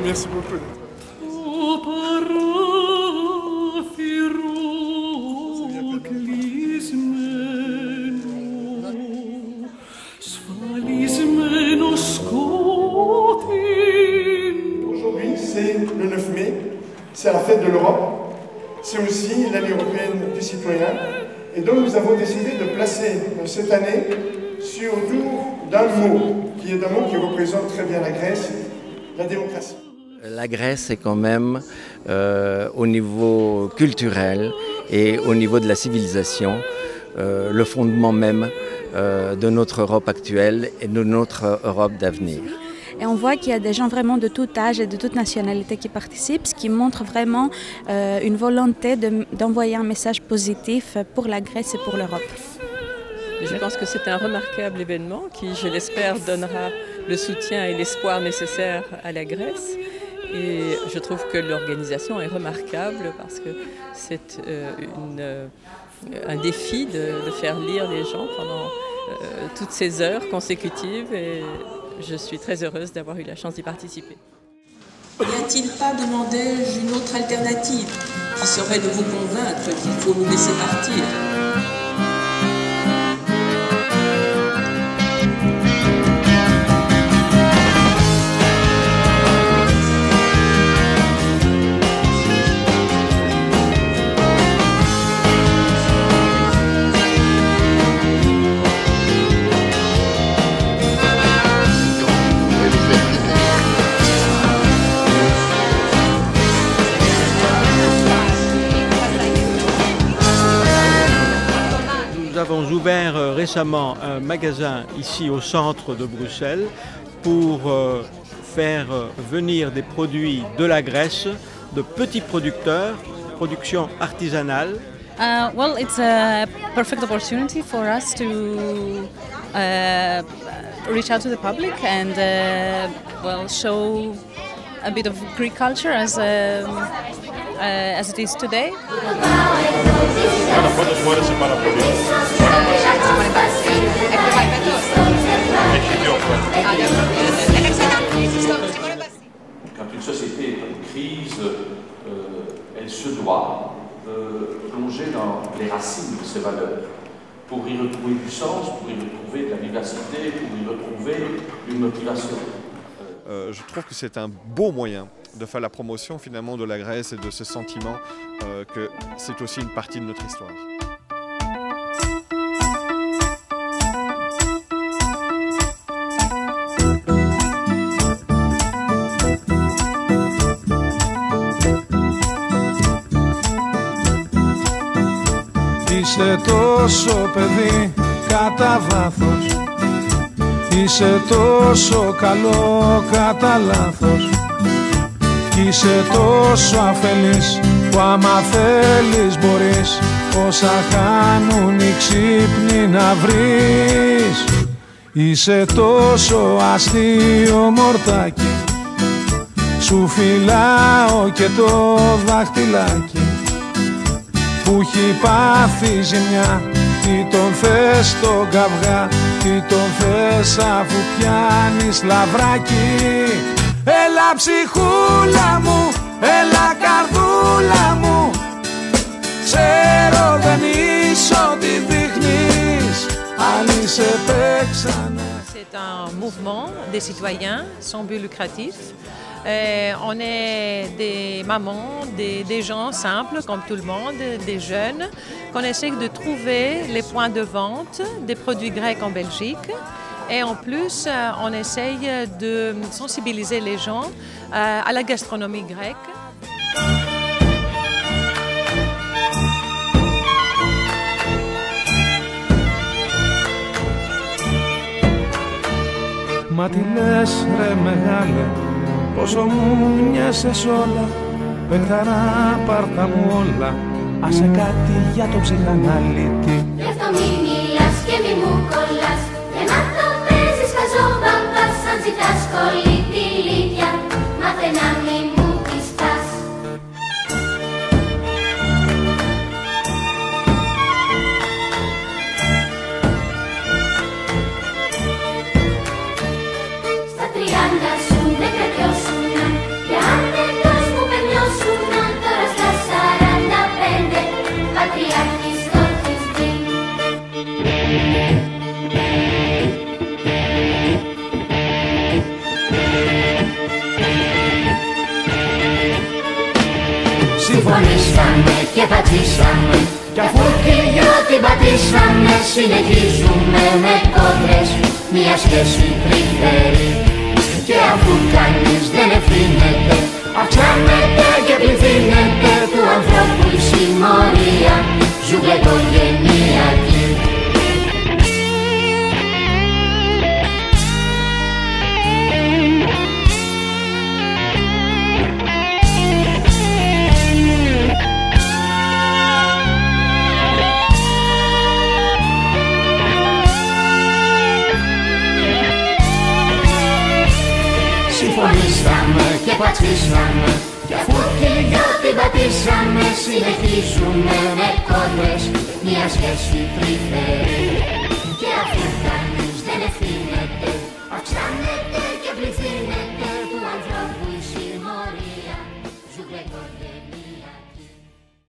Merci beaucoup. Aujourd'hui, c'est le 9 mai, c'est la fête de l'Europe, c'est aussi l'année européenne du citoyen. Et donc nous avons décidé de placer cette année autour d'un mot, qui est un mot qui représente très bien la Grèce, la démocratie. La Grèce est quand même, au niveau culturel et au niveau de la civilisation, le fondement même de notre Europe actuelle et de notre Europe d'avenir. Et on voit qu'il y a des gens vraiment de tout âge et de toute nationalité qui participent, ce qui montre vraiment une volonté d'envoyer un message positif pour la Grèce et pour l'Europe. Je pense que c'est un remarquable événement qui, je l'espère, donnera le soutien et l'espoir nécessaires à la Grèce. Et je trouve que l'organisation est remarquable parce que c'est un défi de faire lire les gens pendant toutes ces heures consécutives. Et je suis très heureuse d'avoir eu la chance d'y participer. N'y a-t-il pas, demandais-je, une autre alternative qui serait de vous convaincre qu'il faut nous laisser partir ? Nous avons ouvert récemment un magasin ici au centre de Bruxelles pour faire venir des produits de la Grèce, de petits producteurs, production artisanale. Well, it's a perfect opportunity for us to reach out to the public and well, show a bit of Greek culture as it is today. Quand une société est en crise, elle se doit de plonger dans les racines de ses valeurs pour y retrouver du sens, pour y retrouver de la vivacité, pour y retrouver une motivation. Je trouve que c'est un beau moyen de faire la promotion finalement de la Grèce et de ce sentiment que c'est aussi une partie de notre histoire. Είσαι τόσο παιδί κατά βάθος, είσαι τόσο καλό κατά λάθος, είσαι τόσο αφελής που άμα θέλεις μπορείς όσα κάνουν οι ξύπνοι να βρεις. Είσαι τόσο αστείο μορτάκι, σου φυλάω και το δάχτυλάκι που έχει πάθει ζημιά. Τι τον θες τον καυγά, τι τον θες αφού πιάνεις λαβράκι. Έλα ψυχούλα μου, έλα καρδούλα μου, ξέρω δεν είσαι ό,τι δείχνεις, άλλοι σε παίξανε. C'est un mouvement des citoyens sans but lucratif. On est des mamans, des gens simples comme tout le monde, des jeunes, qu'on essaie de trouver les points de vente des produits grecs en Belgique. Et en plus, on essaye de sensibiliser les gens à la gastronomie grecque. Μα τι λες ρε μεγάλε, πόσο μου μοιάζεσαι όλα, παιχταρά πάρτα μου όλα, άσε κάτι για το ψυχαναλίτη. Γι' αυτό μη μιλάς και μη μου κολλάς, για να το παίζεις χαζό μπαμπάς, αν ζητάς κολλή τη λίτια, μάθε να μη μου τη σπάς. Στα 30 σου δεν κρατιώσουνα, για και πατήσαμε. Κι αφού και οι δυο την πατήσαμε, συνεχίζουμε με κόντρες μια σχέση τρυφερή. Και αφού κανείς δεν ευθύνεται, αυξάνεται και πληθύνεται του ανθρώπου η συμμορία, ζούμε οικογενειακή. Συμφωνήσαμε και πατήσαμε, κι αφού και οι δυο την πατήσαμε, συνεχίζουμε με κόντρες μια σχέση τρυφερή.